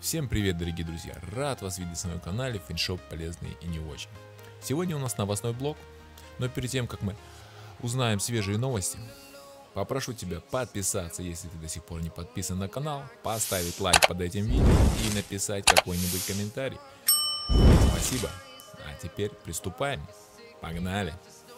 Всем привет, дорогие друзья! Рад вас видеть на своем канале Фэншоп полезный и не очень. Сегодня у нас новостной блог, но перед тем, как мы узнаем свежие новости, попрошу тебя подписаться, если ты до сих пор не подписан на канал, поставить лайк под этим видео и написать какой-нибудь комментарий. Спасибо! А теперь приступаем. Погнали!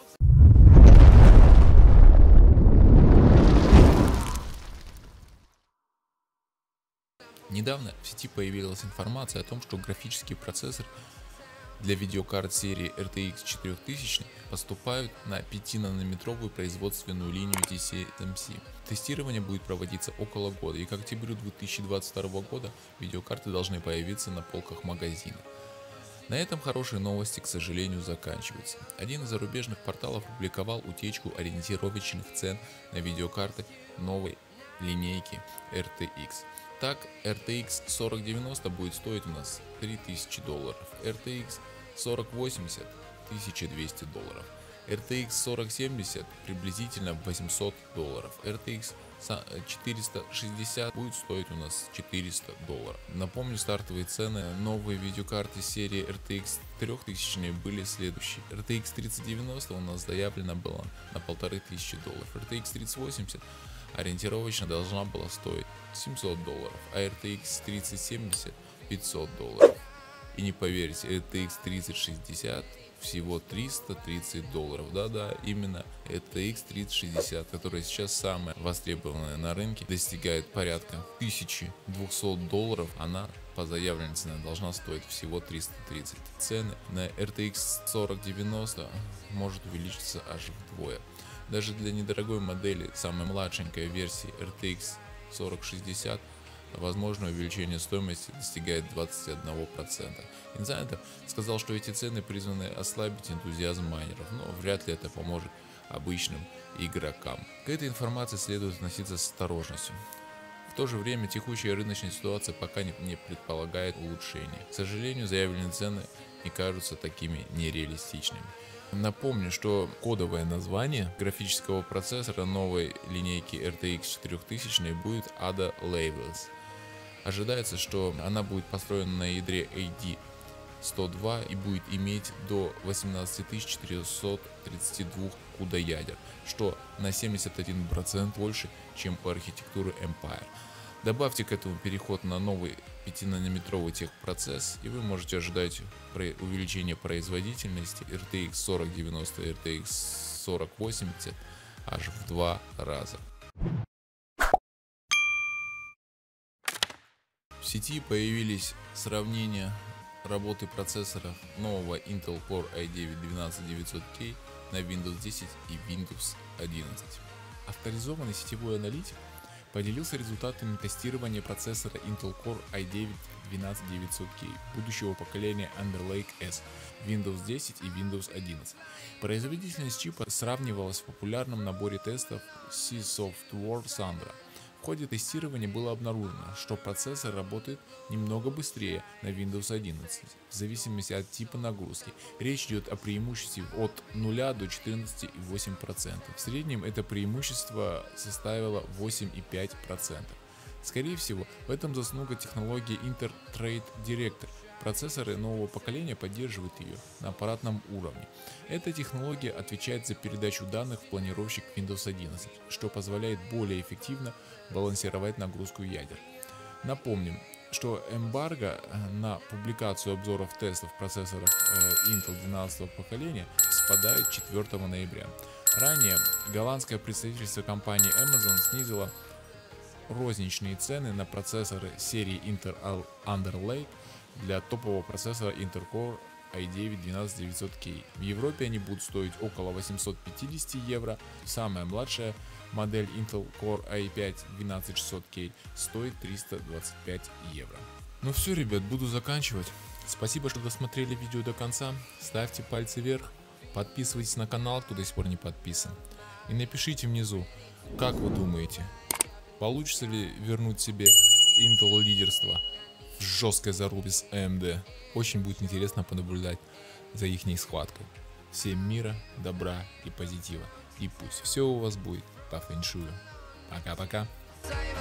Недавно в сети появилась информация о том, что графический процессор для видеокарт серии RTX 4000 поступают на 5-нанометровую производственную линию TSMC. Тестирование будет проводиться около года, и к октябрю 2022 года видеокарты должны появиться на полках магазина. На этом хорошие новости, к сожалению, заканчиваются. Один из зарубежных порталов опубликовал утечку ориентировочных цен на видеокарты новой линейки RTX. Так, RTX 4090 будет стоить у нас $3000, RTX 4080 1200 долларов, RTX 4070 приблизительно $800, RTX 460 будет стоить у нас $400. Напомню, стартовые цены новой видеокарты серии RTX 3000 были следующие. RTX 3090 у нас заявлена была на $1500, RTX 3080 ориентировочно должна была стоить $700, а RTX 3070 $500. И не поверите, RTX 3060 всего $330. Да-да, именно RTX 3060, которая сейчас самая востребованная на рынке, достигает порядка $1200. Она по заявленной цене должна стоить всего 330. Цены на RTX 4090 может увеличиться аж вдвое. Даже для недорогой модели, самой младшенькой версии RTX 4060, возможное увеличение стоимости достигает 21%. Инсайдер сказал, что эти цены призваны ослабить энтузиазм майнеров, но вряд ли это поможет обычным игрокам. К этой информации следует относиться с осторожностью. В то же время текущая рыночная ситуация пока не предполагает улучшения. К сожалению, заявленные цены не кажутся такими нереалистичными. Напомню, что кодовое название графического процессора новой линейки RTX 4000 будет Ada Lovelace. Ожидается, что она будет построена на ядре AD102 и будет иметь до 18432 CUDA ядер, что на 71% больше, чем у архитектуры Empire. Добавьте к этому переход на новый 5-нанометровый техпроцесс, и вы можете ожидать увеличения производительности RTX 4090 и RTX 4080 аж в 2 раза. В сети появились сравнения работы процессоров нового Intel Core i9-12900K на Windows 10 и Windows 11. Авторизованный сетевой аналитик поделился результатами тестирования процессора Intel Core i9-12900K будущего поколения Under Lake S, Windows 10 и Windows 11. Производительность чипа сравнивалась в популярном наборе тестов C-Software Sandra. В ходе тестирования было обнаружено, что процессор работает немного быстрее на Windows 11, в зависимости от типа нагрузки. Речь идет о преимуществе от 0 до 14,8%. В среднем это преимущество составило 8,5%. Скорее всего, в этом заслуга технологии Intel Trade Director. Процессоры нового поколения поддерживают ее на аппаратном уровне. Эта технология отвечает за передачу данных в планировщик Windows 11, что позволяет более эффективно балансировать нагрузку ядер. Напомним, что эмбарго на публикацию обзоров тестов процессоров Intel 12 поколения спадает 4 ноября. Ранее голландское представительство компании Amazon снизило розничные цены на процессоры серии Intel Under Lake для топового процессора Intel Core i9-12900K. В Европе они будут стоить около 850 евро, самая младшая модель Intel Core i5-12600K стоит 325 евро. Ну все, ребят, буду заканчивать. Спасибо, что досмотрели видео до конца. Ставьте пальцы вверх, подписывайтесь на канал, кто до сих пор не подписан. И напишите внизу, как вы думаете, получится ли вернуть себе Intel лидерство в жесткой зарубе с AMD. Очень будет интересно понаблюдать за ихней схваткой. Всем мира, добра и позитива. И пусть все у вас будет по фэншую. Пока-пока.